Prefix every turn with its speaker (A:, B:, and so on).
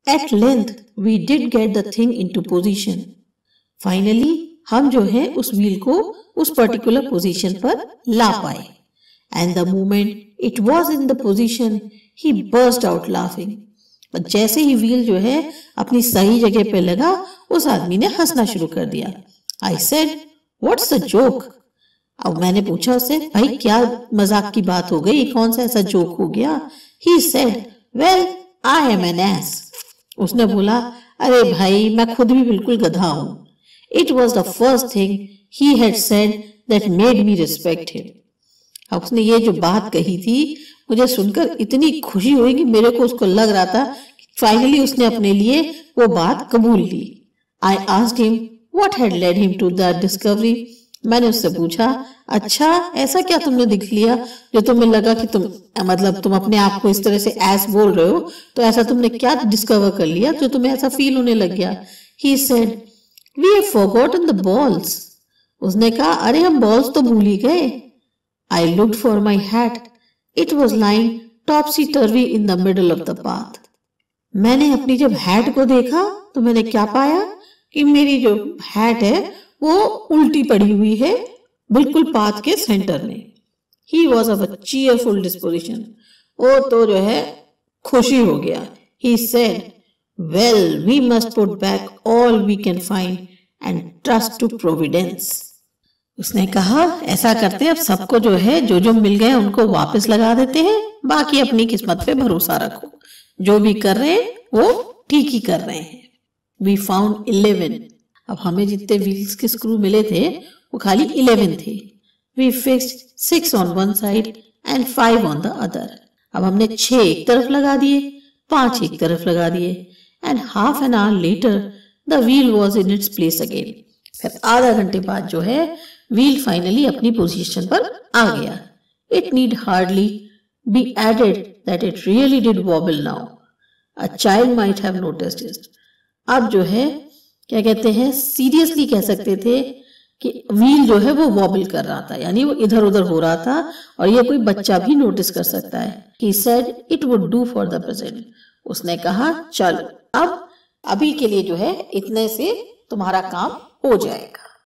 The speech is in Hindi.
A: At length we did get the thing into position. Finally हम जो है उस व्हील को उस पर्टिकुलर पोजीशन पर ला पाए. And the moment it was in the position, he burst out laughing. पर जैसे ही व्हील जो है अपनी सही जगह पे लगा, उस आदमी ने हंसना शुरू कर दिया. I said, "What's the joke?" अब मैंने पूछा उससे, भाई क्या मजाक की बात हो गई, कौन सा ऐसा जोक हो गया? He said, "Well, I am an ass." उसने बोला, अरे भाई मैं खुद भी बिल्कुल गधा हूं. It was the first thing he had said that made me respect him. अब उसने ये जो बात कही थी, मुझे सुनकर इतनी खुशी हुई कि मेरे को उसको लग रहा था फाइनली उसने अपने लिए वो बात कबूल ली. I asked him what had led him to that discovery. मैंने उससे पूछा, अच्छा ऐसा क्या तुमने देख लिया जो तुम्हें लगा कि तुम अपने आप को इस तरह से ऐस बोल रहे हो, तो ऐसा तुमने क्या डिस्कवर कर लिया जो तुम्हें ऐसा फील होने लग गया? He said, "We have forgotten the balls." उसने कहा, अरे हम बॉल्स तो भूल ही गए. I looked for my hat. It was lying topsy-turvy in the middle of the path. मैंने अपनी जब हैट को देखा तो मैंने क्या पाया कि मेरी जो हैट है वो उल्टी पड़ी हुई है बिल्कुल पाथ के सेंटर में. He was of a cheerful disposition. वो तो जो है खुशी हो गया. He said, "Well, we must put back all we can find and trust to Providence." उसने कहा, ऐसा करते हैं अब सबको जो है जो मिल गए उनको वापस लगा देते हैं, बाकी अपनी किस्मत पे भरोसा रखो, जो भी कर रहे हैं वो ठीक ही कर रहे हैं. We found 11. अब हमें जितने व्हील्स के स्क्रू मिले थे वो खाली 11 थे. We fixed 6 on one side and 5 on the other. अब हमने 6 एक तरफ लगा दिए, 5 एक तरफ लगा दिए. And half an hour later the wheel was in its place again. फिर आधा घंटे बाद जो है व्हील फाइनली अपनी पोजीशन पर आ गया. It need hardly be added that it really did wobble now. A child might have noticed it. अब जो है क्या कहते हैं, सीरियसली कह सकते थे कि व्हील जो है वो वॉबल कर रहा था, यानी वो इधर उधर हो रहा था, और ये कोई बच्चा भी नोटिस कर सकता है. He said it would do for the present. उसने कहा चलो अब अभी के लिए जो है इतने से तुम्हारा काम हो जाएगा.